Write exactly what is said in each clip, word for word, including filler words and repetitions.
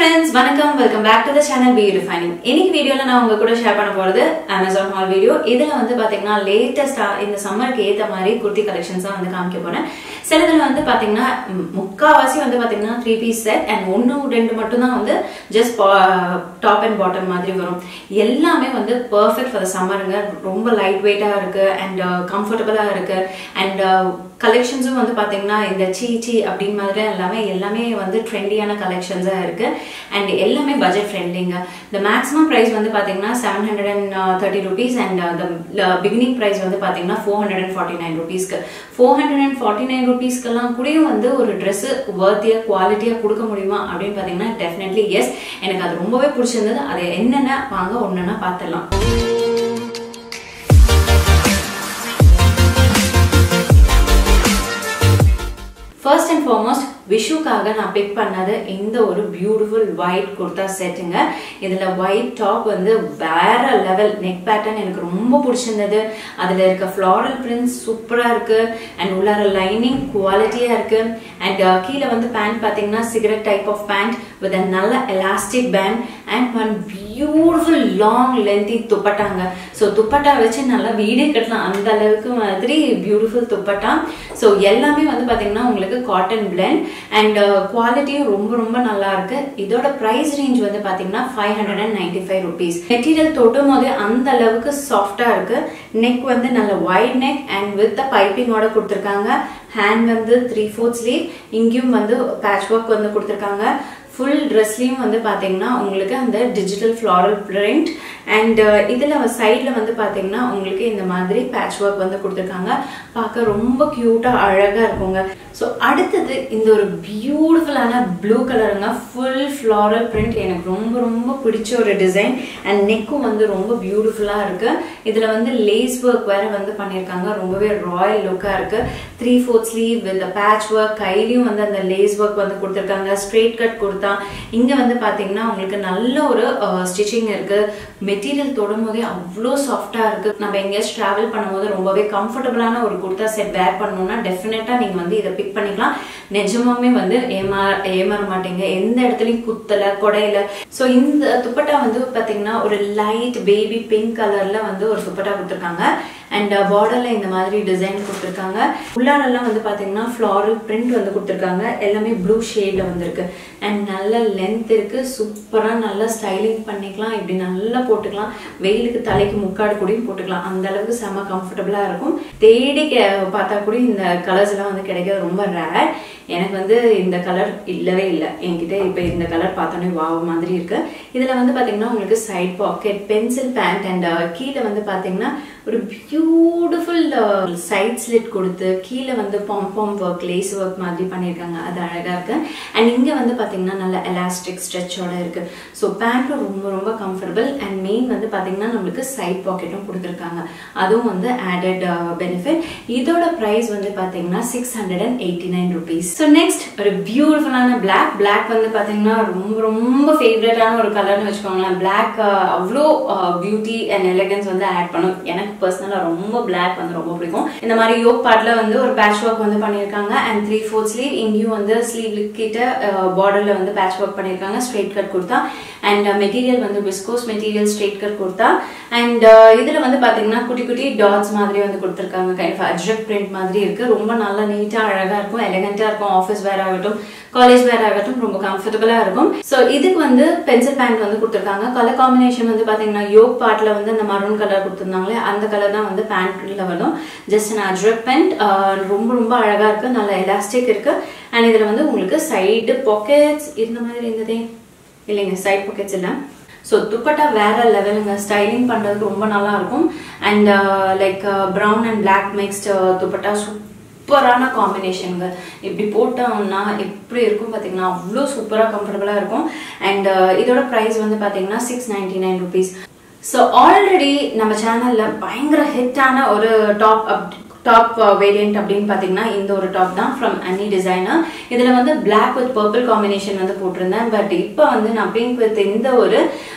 friends, வணக்கம். Welcome back to the channel Be Refining. இன்னைக்கு வீடியோல நான் உங்க கூட ஷேர் பண்ண போறது Amazon haul வீடியோ. இதுல வந்து பாத்தீங்கன்னா லேட்டஸ்டா இந்த சம்மருக்கு ஏத்த மாதிரி குர்த்தி கலெக்ஷன்ஸ் தான் வந்து காமிக்க போறேன். சிலதுல வந்து பாத்தீங்கன்னா முக்காவாசி வந்து பாத்தீங்கன்னா three piece set and ஒன்னு ரெண்டு மட்டும் தான் வந்து just top and bottom மாதிரி வரும். எல்லாமே வந்து perfect for the summerங்க. ரொம்ப லைட் வெயிட்டா இருக்கு and comfortable-ஆ இருக்கு and கலெக்ஷன்ஸும் வந்து பாத்தீங்கன்னா இந்த சீ சீ அப்படின் மாதிரி எல்லாமே எல்லாமே வந்து ட்ரெண்டியான கலெக்ஷன்ஸா இருக்கு and எல்லாமே பட்ஜெட் ஃப்ரெண்ட்லிங்க. the maximum price வந்து பாத்தீங்கன்னா seven hundred thirty rupees and the beginning price வந்து பாத்தீங்கன்னா four hundred forty-nine rupees க்கு four hundred forty-nine rupees க்குலாம் கூட வந்து ஒரு Dress worthy குவாலிட்டியா கொடுக்க முடியுமா அப்படினு பாத்தீங்கன்னா definitely yes. எனக்கு அது ரொம்பவே பிடிச்சிருந்தது. அது என்னன்னா வாங்க ஒண்ணா பார்த்தலாம். First and foremost, விஷுக்காக நான் பிக் பண்ணது இந்த ஒரு பியூட்டிஃபுல் ஒயிட் குர்தா செட்டுங்க. இதுல ஒயிட் டாப் வந்து வேற லெவல் நெக் பேட்டர்ன் எனக்கு ரொம்ப பிடிச்சிருந்தது. அதுல இருக்க ஃப்ளாரல் பிரிண்ட்ஸ் சூப்பரா இருக்கு அண்ட் உள்ளார லைனிங் குவாலிட்டியா இருக்கு அண்ட் கீழே வந்து பேண்ட் பாத்தீங்கன்னா cigarette type of pant with a நல்ல elastic pant and one beautiful long lengthy துப்பட்டாங்க. ஸோ துப்பட்டா வச்சு நல்லா வீடே கட்டலாம் அந்த அளவுக்கு மாதிரி பியூட்டிஃபுல் துப்பட்டா. ஸோ எல்லாமே வந்து பாத்தீங்கன்னா உங்களுக்கு காட்டன் பிளெண்ட் and குவாலிட்டியும் ரொம்ப ரொம்ப நல்லா இருக்கு. இதோட பிரைஸ் ரேஞ்ச் வந்து பாத்தீங்கன்னா five hundred ninety-five rupees. Material தொட்டும் போது அந்த அளவுக்கு சாஃப்டா இருக்கு. நெக் வந்து நல்ல வைட் நெக் அண்ட் வித் பைப்பிங்கோட கொடுத்துருக்காங்க. ஹேண்ட் வந்து த்ரீ ஃபோர்த் ஸ்லீவ், இங்கேயும் வந்து பேட்ச் ஒர்க் வந்து கொடுத்துருக்காங்க. ஃபுல் ட்ரெஸ்லையும் வந்து பாத்தீங்கன்னா உங்களுக்கு அந்த டிஜிட்டல் ஃப்ளாரல் பிரிண்ட் அண்ட் இதுல சைட்ல வந்து பாத்தீங்கன்னா உங்களுக்கு இந்த மாதிரி பேட்ச் ஒர்க் வந்து கொடுத்துருக்காங்க. பார்க்க ரொம்ப கியூட்டா அழகா இருக்குங்க. ஸோ அடுத்தது இந்த ஒரு பியூட்டிஃபுல்லான ப்ளூ கலருங்க. ஃபுல் ஃப்ளாரல் பிரிண்ட் எனக்கு ரொம்ப ரொம்ப பிடிச்ச ஒரு டிசைன் அண்ட் நெக்கும் வந்து ரொம்ப பியூட்டிஃபுல்லா இருக்கு. இதுல வந்து லேஸ் ஒர்க் வேற வந்து பண்ணிருக்காங்க. ரொம்பவே ராயல் லுக்கா இருக்கு. Three fourth sleeve with patch work, கையிலையும் வந்து அந்த லேஸ் ஒர்க் வந்து கொடுத்துருக்காங்க. ஸ்ட்ரெயிட் கட் கொடுத்தா இங்க வந்து பாத்தீங்கன்னா உங்களுக்கு நல்ல ஒரு ஸ்டிச்சிங் இருக்கு. மெட்டீரியல் தொடும் போதே அவ்வளோ சாஃப்டா இருக்கு. நம்ம எங்கேயாச்சும் டிராவல் பண்ணும்போது ரொம்பவே கம்ஃபர்டபுளான ஒரு குர்தா செட் வேர் பண்ணணும்னா டெஃபினட்டா நீங்க வந்து இதை பிக் பண்ணிக்கலாம். நிஜமாவே வந்து ஏமா ஏமாற மாட்டீங்க. எந்த இடத்துலயும் குத்தல கொடையில. ஸோ இந்த துப்பட்டா வந்து பாத்தீங்கன்னா ஒரு லைட் பேபி பிங்க் கலர்ல வந்து ஒரு துப்பட்டா கொடுத்துருக்காங்க அண்ட் பார்டர்ல இந்த மாதிரி டிசைன் கொடுத்துருக்காங்க. உள்ளாரெல்லாம் வந்து பாத்தீங்கன்னா ஃப்ளாரல் பிரிண்ட் வந்து கொடுத்துருக்காங்க. எல்லாமே ப்ளூ ஷேட்ல வந்துருக்கு அண்ட் நல்ல லென்த் இருக்கு. சூப்பரா நல்லா ஸ்டைலிங் பண்ணிக்கலாம். இப்படி நல்லா போட்டுக்கலாம். வெயிலுக்கு தலைக்கு முக்காடு கூடயும் போட்டுக்கலாம். அந்த அளவுக்கு செம கம்ஃபர்டபுளா இருக்கும். தேடி பார்த்தா கூட இந்த கலர்ஸ் எல்லாம் வந்து கிடைக்கிறது ரொம்ப ரேர். எனக்கு வந்து இந்த கலர் இல்லவே இல்லை என்கிட்ட. இப்ப இந்த கலர் பார்த்தோன்னே வாவ் மாதிரி இருக்கு. இதுல வந்து பாத்தீங்கன்னா உங்களுக்கு side pocket, pencil pant and கீழே வந்து பாத்தீங்கன்னா ஒரு பியூட்டிஃபுல் சைட் ஸ்லிட் கொடுத்து கீழே வந்து பாம் ஒர்க், லேஸ் ஒர்க் மாதிரி பண்ணியிருக்காங்க. அது அழகா இருக்கு. அண்ட் இங்க வந்து பாத்தீங்கன்னா நல்ல எலாஸ்டிக் ஸ்ட்ரெச்சோட இருக்கு. ஸோ பேண்ட்டும் ரொம்ப ரொம்ப கம்ஃபர்டபுள் அண்ட் மெயின் வந்து பாத்தீங்கன்னா நம்மளுக்கு சைட் பாக்கெட்டும் கொடுத்துருக்காங்க. அதுவும் வந்து ஆடட் பெனிஃபிட். இதோட பிரைஸ் வந்து பாத்தீங்கன்னா six hundred and eighty nine rupees. So next ஒரு பியூட்டிஃபுல்லான பிளாக். பிளாக் வந்து பாத்தீங்கன்னா ரொம்ப ரொம்ப ஃபேவரட்டான ஒரு கலர்னு வச்சுக்கோங்களேன். பிளாக் அவ்வளோ பியூட்டி அண்ட் எலகன்ஸ் வந்து ஆட் பண்ணும். எனக்கு பர்சனலா ரொம்ப பிளாக் வந்து ரொம்ப பிடிக்கும். இந்த மாதிரி யோக் பார்ட்ல வந்து ஒரு பேட்ச் ஒர்க் வந்து பண்ணிருக்காங்க அண்ட் த்ரீ ஃபோர்த் ஸ்லீவ், இங்கேயும் வந்து ஸ்லீவ் கிட்ட பார்டர்ல வந்து பேட்ச் ஒர்க் பண்ணிருக்காங்க. ஸ்ட்ரெயிட் கட் கொடுத்தா அண்ட் மெட்டீரியல் வந்து விஸ்கோஸ் மெட்டீரியல், ஸ்ட்ரெயிட் கட் கொடுத்தா அண்ட் இதுல வந்து பாத்தீங்கன்னா குட்டி குட்டி டாட்ஸ் மாதிரி வந்து கொடுத்துருக்காங்க. கைண்ட் ஆஃப் அஜ்ரக் பிரிண்ட் மாதிரி இருக்கு. ரொம்ப நல்லா நீட்டா அழகா இருக்கும், எலிகண்டா இருக்கும். ஆஃபீஸ் வேர் ஆகட்டும், காலேஜ் வேர் ஆகட்டும் ரொம்ப கம்ஃபர்டபுளா இருக்கும். ஸோ இதுக்கு வந்து பென்சில் பேண்ட் வந்து கொடுத்துருக்காங்க. கலர் காம்பினேஷன் வந்து பாத்தீங்கன்னா யோக் பார்ட்ல வந்து அந்த மரூன் கலர் கொடுத்துருந்தாங்களே அந்த கலர் தான் வந்து பேண்ட்ல வரும். Just an ajrak pant. ரொம்ப ரொம்ப அழகா இருக்கு. நல்ல எலாஸ்டிக் இருக்கு அண்ட் இதுல வந்து உங்களுக்கு சைடு பாக்கெட்ஸ் இந்த மாதிரி இருந்ததே இல்லைங்க, சைட் பாக்கெட்ஸ் இல்லை. ஸோ துப்பட்டா வேற லெவலுங்க. ஸ்டைலிங் பண்றதுக்கு ரொம்ப நல்லா இருக்கும் and like brown and black mixed dupatta சூப்பரான காம்பினேஷனுங்க. இப்படி போட்டோம்னா எப்படி இருக்கும் பாத்தீங்கன்னா அவ்வளோ சூப்பரா கம்ஃபர்டபுளா இருக்கும் அண்ட் இதோட பிரைஸ் வந்து பாத்தீங்கன்னா six ninety nine rupees. So already நம்ம சேனல்ல பயங்கர ஹிட்டான ஒரு டாப் டாப் வேரியன்ட் அப்படின்னு பாத்தீங்கன்னா இந்த ஒரு டாப் தான் ஃப்ரம் அனி டிசைனர். இதுல வந்து பிளாக் வித் பர்பிள் காம்பினேஷன் வந்து போட்டிருந்தேன். பட் இப்போ வந்து நான் பிங்க் வித் இந்த ஒரு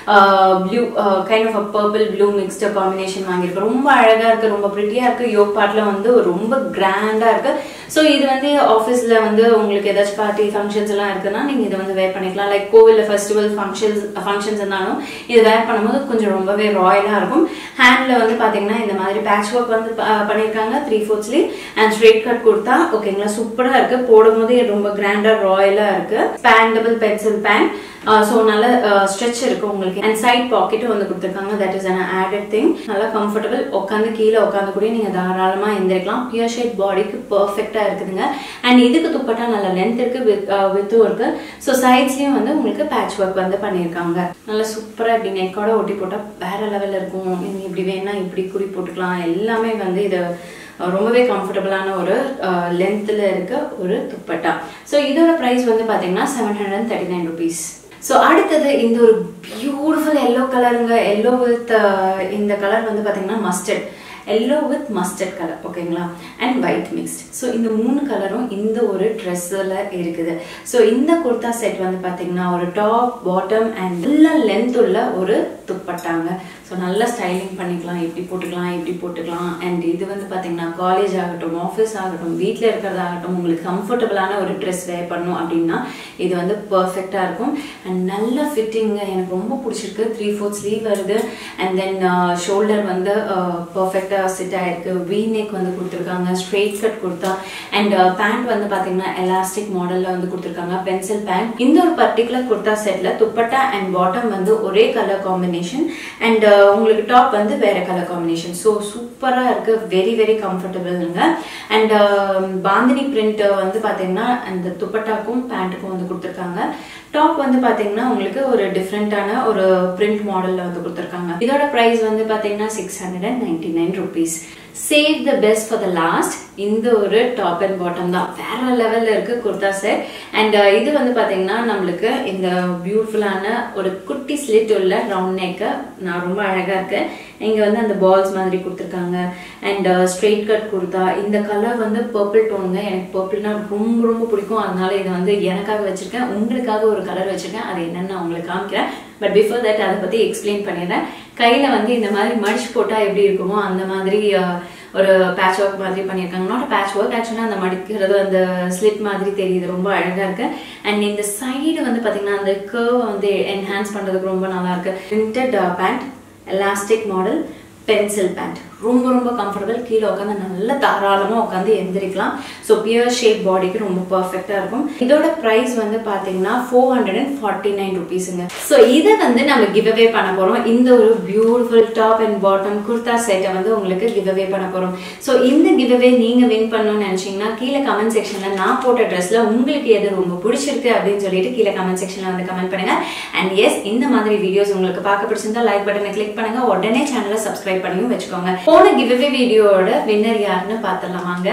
blue kind of purple blue mixed combination வாங்கியிருக்கேன். ரொம்ப அழகா இருக்கு, ரொம்ப பிரிட்டியா இருக்கு. யோக் பார்ட்ல வந்து ரொம்ப கிராண்டா இருக்கு. ஸோ இது வந்து ஆஃபீஸ்ல வந்து உங்களுக்கு ஏதாச்சும் பார்ட்டி ஃபங்க்ஷன்ஸ் எல்லாம் இருக்குன்னா நீங்க இதை வந்து வேர் பண்ணிக்கலாம். லைக் கோவில்ல ஃபெஸ்டிவல் ஃபங்க்ஷன்ஸ் ஃபங்க்ஷன்ஸ் இருந்தாலும் இது வேர் பண்ணும்போது கொஞ்சம் ரொம்பவே ராயலா இருக்கும். ஹேண்ட்ல வந்து பாத்தீங்கன்னா இந்த மாதிரி பேட்ச் ஒர்க் வந்து பண்ணிருக்காங்க three fourth sleeve and straight cut கொடுத்தா ஓகேங்களா, சூப்பரா இருக்கு. போடும் போது ரொம்ப கிராண்டா ராயலா இருக்கு. பேண்டபிள் பென்சில் பேண்ட், ஸோ நல்ல ஸ்ட்ரெச் இருக்கு உங்களுக்கு. அண்ட் சைட் பாக்கெட்டும் வந்து கொடுத்துருக்காங்க. That is an added thing. நல்லா கம்ஃபர்டபுள். உட்காந்து கீழே உட்காந்து கூட நீங்க தாராளமா எந்திரிக்கலாம். பியர் ஷேட் பாடிக்கு பெர்ஃபெக்டா இருக்குதுங்க. அண்ட் இதுக்கு துப்பட்டா நல்ல லென்த் இருக்கு, வித்தும் இருக்கு. ஸோ சைட்ஸ்லயும் வந்து உங்களுக்கு பேட்ச் ஒர்க் வந்து பண்ணிருக்காங்க. நல்லா சூப்பரா இப்படி நெக்கோட ஒட்டி போட்டா வேற லெவல்ல இருக்கும். நீங்க இப்படி வேணா இப்படி குறி போட்டுக்கலாம். எல்லாமே வந்து இது ரொம்பவே கம்ஃபர்டபுளான ஒரு லென்த்ல இருக்க ஒரு துப்பட்டா. ஸோ இதோட பிரைஸ் வந்து பாத்தீங்கன்னா seven hundred thirty nine rupees. So அடுத்தது இந்த ஒரு பியூட்டிஃபுல் எல்லோ கலருங்க. எல்லோ வித் இந்த கலர் வந்து பாத்தீங்கன்னா mustard, yellow with mustard colour ஓகேங்களா, அண்ட் ஒயிட் மிக்ஸ்ட். ஸோ இந்த மூணு கலரும் இந்த ஒரு ட்ரெஸ்ஸில் இருக்குது. ஸோ இந்த குர்தா செட் வந்து பார்த்தீங்கன்னா ஒரு டாப் பாட்டம் அண்ட் நல்ல லென்த் உள்ள ஒரு துப்பட்டாங்க. ஸோ நல்லா ஸ்டைலிங் பண்ணிக்கலாம், இப்படி போட்டுக்கலாம் இப்படி போட்டுக்கலாம். அண்ட் இது வந்து பார்த்தீங்கன்னா காலேஜ் ஆகட்டும், ஆஃபீஸ் ஆகட்டும், வீட்டில் இருக்கிறதாகட்டும், உங்களுக்கு கம்ஃபர்டபுளான ஒரு ட்ரெஸ் வேர் பண்ணணும் அப்படின்னா இது வந்து பர்ஃபெக்டாக இருக்கும். அண்ட் நல்ல ஃபிட்டிங்க எனக்கு ரொம்ப பிடிச்சிருக்கு. த்ரீ ஃபோர்த் ஸ்லீவ் வருது. அண்ட் தென் ஷோல்டர் வந்து பர்ஃபெக்டாக சிட் ஆயிருக்கு. வி நெக் வந்து கொடுத்துருக்காங்க, ஸ்ட்ரெயிட் கட் கொடுத்தா. அண்ட் பேண்ட் வந்து பாத்தீங்கன்னா எலாஸ்டிக் மாடல்ல வந்து கொடுத்துருக்காங்க, பென்சில் பேண்ட். இந்த ஒரு பர்டிகுலர் குர்தா செட்ல துப்பட்டா அண்ட் பாட்டம் வந்து ஒரே கலர் காம்பினேஷன் அண்ட் உங்களுக்கு டாப் வந்து வேற கலர் காம்பினேஷன். ஸோ சூப்பரா இருக்கு, வெரி வெரி கம்ஃபர்டபுள்ங்க. அண்ட் பாந்தினி பிரிண்ட் வந்து பாத்தீங்கன்னா அந்த துப்பட்டாக்கும் பேண்ட்டுக்கும் வந்து கொடுத்துருக்காங்க. டாப் வந்து பாத்தீங்கன்னா உங்களுக்கு ஒரு டிஃப்ரெண்டான ஒரு பிரிண்ட் மாடல்ல வந்து கொடுத்துருக்காங்க. இதோட பிரைஸ் வந்து பாத்தீங்கன்னா six hundred and ninety nine rupees. Save the best for the last. இந்த ஒரு டாப் அண்ட் பாட்டம் தான் வேற லெவல்ல இருக்கு குர்தா செட். அண்ட் இது வந்து பாத்தீங்கன்னா நம்மளுக்கு இந்த பியூட்டிஃபுல்லான ஒரு குட்டி ஸ்லிட் உள்ள ரவுண்ட் நெக் நான் ரொம்ப அழகா இருக்கு. இங்க வந்து அந்த பால்ஸ் மாதிரி கொடுத்துருக்காங்க. அண்ட் ஸ்ட்ரெயிட் கட் கொடுத்தா. இந்த கலர் வந்து பர்பிள் டோனுங்க. எனக்கு பர்பிள்னா ரொம்ப ரொம்ப பிடிக்கும். அதனால இதை வந்து எனக்காக வச்சிருக்கேன். உங்களுக்காக ஒரு கலர் வச்சிருக்கேன், அது என்னன்னு நான் உங்களுக்கு காமிக்கிறேன். பட் பிஃபோர் தட் அதை பத்தி எக்ஸ்பிளைன் பண்ணிடுறேன். கையில வந்து இந்த மாதிரி மடிச்சு போட்டா எப்படி இருக்குமோ அந்த மாதிரி ஒரு பேட்ச் ஒர்க் மாதிரி பண்ணியிருக்காங்க. நாட் பேட்ச் ஒர்க், ஆக்சுவலா அந்த மடிக்கிறது அந்த ஸ்லிட் மாதிரி தெரியுது, ரொம்ப அழகா இருக்கு. அண்ட் இந்த சைடு வந்து பாத்தீங்கன்னா அந்த கர்வ் வந்து என்ஹான்ஸ் பண்றதுக்கு ரொம்ப நல்லா இருக்கு. Printed pant, elastic model, pencil pant, ரொம்ப ரொம்ப கம்ஃபர்டபுள். கீழே உட்காந்து நல்லா தாராளமா உட்காந்து எந்திரிக்கலாம். ஸோ பியர் ஷேப் பாடிக்கு ரொம்ப பர்ஃபெக்டா இருக்கும். இதோட பிரைஸ் வந்து பாத்தீங்கன்னா four hundred and forty nine ருபீஸுங்க. ஸோ இதை வந்து நம்ம கிவ் அவே பண்ண போறோம். இந்த ஒரு beautiful top and bottom kurta செட்டை வந்து உங்களுக்கு கிவ் அவே பண்ண போறோம். ஸோ இந்த கிவ் அவே நீங்க வின் பண்ணணும்னு நினைச்சீங்கன்னா கீழே கமெண்ட் செக்ஷன்ல நான் போட்ட ட்ரெஸ்ல உங்களுக்கு எது ரொம்ப பிடிச்சிருக்கு அப்படின்னு சொல்லிட்டு கீழே கமெண்ட் செக்ஷன்ல வந்து கமெண்ட் பண்ணுங்க. அண்ட் எஸ், இந்த மாதிரி வீடியோஸ் உங்களுக்கு பார்க்க பிடிச்சிருந்தா லைக் பட்டனை கிளிக் பண்ணுங்க. உடனே சேனலை சப்ஸ்கிரைப் பண்ணி வச்சுக்கோங்க. போன கிவ்அவே வீடியோவோட வின்னர் யாருன்னு பார்த்தலாமாங்க.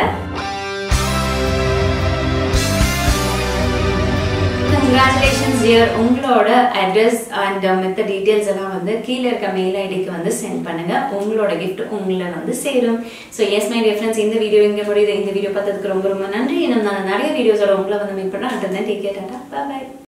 Congratulations dear. உங்களோட அட்ரஸ் அண்ட் மத்த டீடைல்ஸ் எல்லாம் வந்து கீழே இருக்க மெயில் ஐடிக்கு வந்து சென்ட் பண்ணுங்க. உங்களோட கிஃப்ட் உங்களை வந்து சேரும். So yes my dear friends, இந்த வீடியோ இங்கே முடியுது. இந்த வீடியோ பார்த்ததுக்கு ரொம்ப ரொம்ப நன்றி. இன்னும் நான் நிறைய வீடியோஸோட உங்களை வந்து மீட் பண்ணுறேன். And then take care, tata, bye by.